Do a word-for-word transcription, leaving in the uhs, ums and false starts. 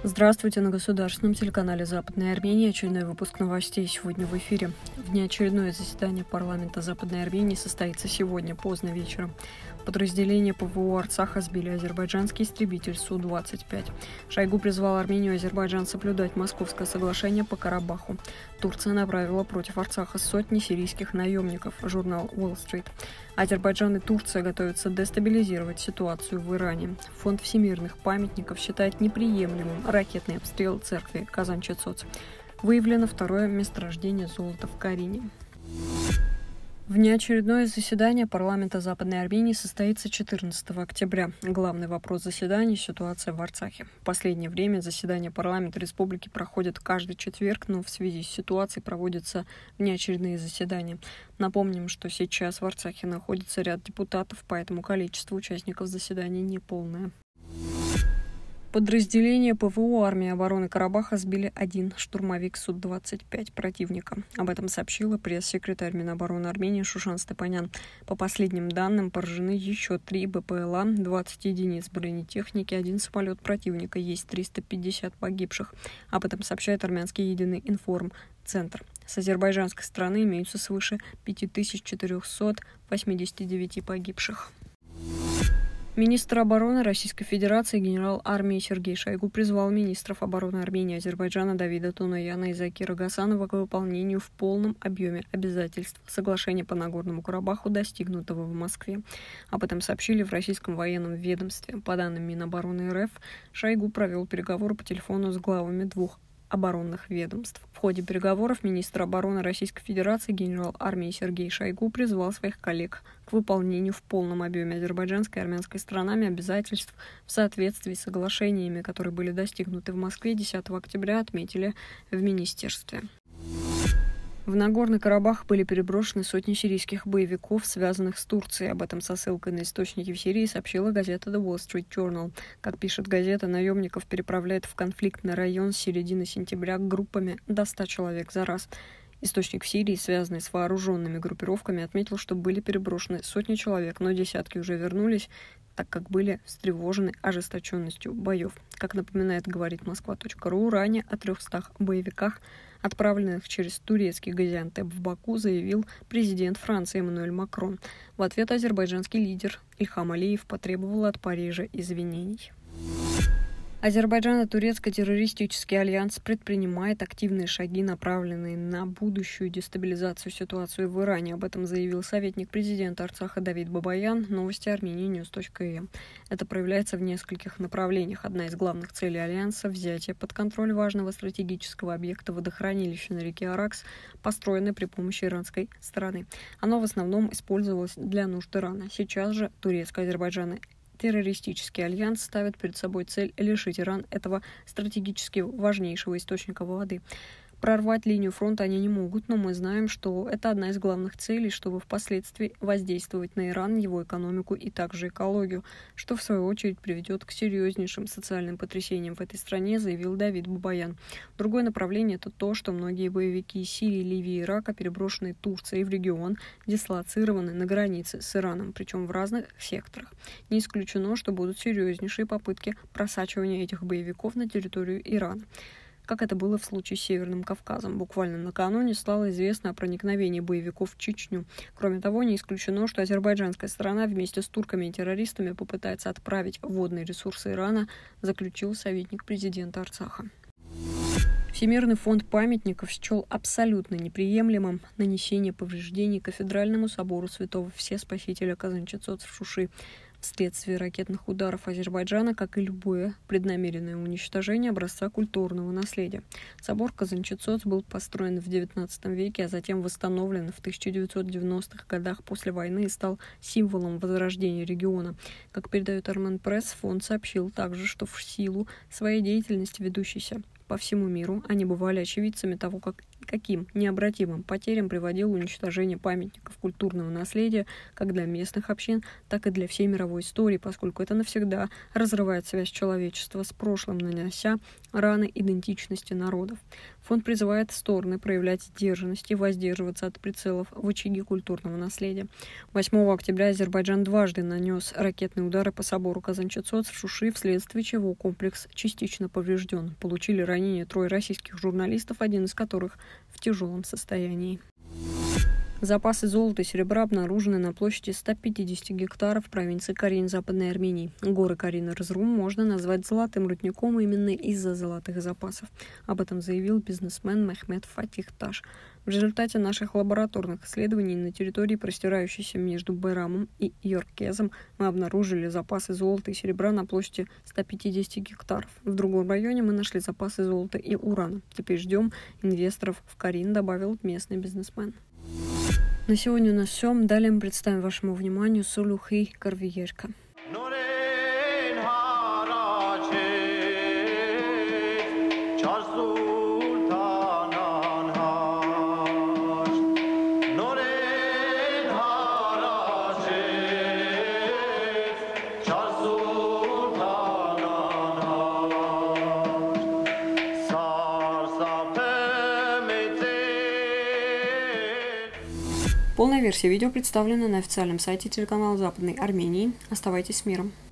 Здравствуйте, на государственном телеканале Западной Армении очередной выпуск новостей сегодня в эфире. Внеочередное заседание парламента Западной Армении состоится сегодня поздно вечером. Подразделение ПВО Арцаха сбили азербайджанский истребитель Су двадцать пять. Шойгу призвал Армению и Азербайджан соблюдать Московское соглашение по Карабаху. Турция направила против Арцаха сотни сирийских наемников, журнал Wall Street. Азербайджан и Турция готовятся дестабилизировать ситуацию в Иране. Фонд всемирных памятников считает неприемлемым ракетный обстрел церкви Казан-Чецоц. Выявлено второе месторождение золота в Карине. Внеочередное заседание парламента Западной Армении состоится четырнадцатого октября. Главный вопрос заседания – ситуация в Арцахе. В последнее время заседания парламента республики проходят каждый четверг, но в связи с ситуацией проводятся внеочередные заседания. Напомним, что сейчас в Арцахе находится ряд депутатов, поэтому количество участников заседаний неполное. Подразделение ПВО армии обороны Карабаха сбили один штурмовик Су двадцать пять противника. Об этом сообщила пресс-секретарь Минобороны Армении Шушан Степанян. По последним данным, поражены еще три БПЛА, двадцать единиц бронетехники, один самолет противника, есть триста пятьдесят погибших. Об этом сообщает армянский единый информцентр. С азербайджанской стороны имеются свыше пяти тысяч четырёхсот восьмидесяти девяти погибших. Министр обороны Российской Федерации генерал армии Сергей Шойгу призвал министров обороны Армении и Азербайджана Давида Тонаяна и Закира Гасанова к выполнению в полном объеме обязательств соглашения по Нагорному Карабаху, достигнутого в Москве. Об этом сообщили в российском военном ведомстве. По данным Минобороны РФ, Шойгу провел переговоры по телефону с главами двух оборонных ведомств. В ходе переговоров министр обороны Российской Федерации генерал армии Сергей Шойгу призвал своих коллег к выполнению в полном объеме азербайджанской и армянской сторонами обязательств в соответствии с соглашениями, которые были достигнуты в Москве десятого октября, отметили в министерстве. В Нагорный Карабах были переброшены сотни сирийских боевиков, связанных с Турцией. Об этом со ссылкой на источники в Сирии сообщила газета The Wall Street Journal. Как пишет газета, наемников переправляют в конфликтный район с середины сентября группами до ста человек за раз. Источник в Сирии, связанный с вооруженными группировками, отметил, что были переброшены сотни человек, но десятки уже вернулись, так как были встревожены ожесточенностью боев. Как напоминает говорит Москва точка ру, ранее о трехстах боевиках, отправленных через турецкий Газиантеп в Баку, заявил президент Франции Эммануэль Макрон. В ответ азербайджанский лидер Ильхам Алиев потребовал от Парижа извинений. Азербайджано-турецко-террористический альянс предпринимает активные шаги, направленные на будущую дестабилизацию ситуации в Иране. Об этом заявил советник президента Арцаха Давид Бабаян, новости Армении Ньюс точка эм. Это проявляется в нескольких направлениях. Одна из главных целей альянса – взятие под контроль важного стратегического объекта водохранилища на реке Аракс, построенное при помощи иранской стороны. Оно в основном использовалось для нужд Ирана. Сейчас же турецко-азербайджано террористический альянс ставит перед собой цель лишить Иран этого стратегически важнейшего источника воды. Прорвать линию фронта они не могут, но мы знаем, что это одна из главных целей, чтобы впоследствии воздействовать на Иран, его экономику и также экологию, что в свою очередь приведет к серьезнейшим социальным потрясениям в этой стране, заявил Давид Бабаян. Другое направление – это то, что многие боевики из Сирии, Ливии и Ирака, переброшенные Турцией в регион, дислоцированы на границе с Ираном, причем в разных секторах. Не исключено, что будут серьезнейшие попытки просачивания этих боевиков на территорию Ирана, как это было в случае с Северным Кавказом. Буквально накануне стало известно о проникновении боевиков в Чечню. Кроме того, не исключено, что азербайджанская сторона вместе с турками и террористами попытается отправить водные ресурсы Ирана, заключил советник президента Арцаха. Всемирный фонд памятников счел абсолютно неприемлемым нанесение повреждений кафедральному собору святого Всеспасителя Казан-Чецоц в Шуши вследствие ракетных ударов Азербайджана, как и любое преднамеренное уничтожение образца культурного наследия. Собор Казан-Чецоц был построен в девятнадцатом веке, а затем восстановлен в тысяча девятьсот девяностых годах после войны и стал символом возрождения региона. Как передает Армен Пресс, фонд сообщил также, что в силу своей деятельности, ведущейся по всему миру, они бывали очевидцами того, как, каким необратимым потерям приводило уничтожение памятников культурного наследия как для местных общин, так и для всей мировой истории, поскольку это навсегда разрывает связь человечества с прошлым, нанося раны идентичности народов. Фонд призывает стороны проявлять сдержанность и воздерживаться от прицелов в очаге культурного наследия. восьмого октября Азербайджан дважды нанес ракетные удары по собору Казанчи-Цоц в Шуши, вследствие чего комплекс частично поврежден. Получили ранения трое российских журналистов, один из которых в тяжелом состоянии. Запасы золота и серебра обнаружены на площади ста пятидесяти гектаров в провинции Карин Западной Армении. Горы Карин Эрзрум можно назвать золотым рудником именно из-за золотых запасов. Об этом заявил бизнесмен Мехмед Фатих-Таш. В результате наших лабораторных исследований на территории, простирающейся между Байрамом и Йоркезом, мы обнаружили запасы золота и серебра на площади ста пятидесяти гектаров. В другом районе мы нашли запасы золота и урана. Теперь ждем инвесторов в Карин, добавил местный бизнесмен. На сегодня у нас все. Далее мы представим вашему вниманию Сулухи Карвиерка. Полная версия видео представлена на официальном сайте телеканала Западной Армении. Оставайтесь с миром.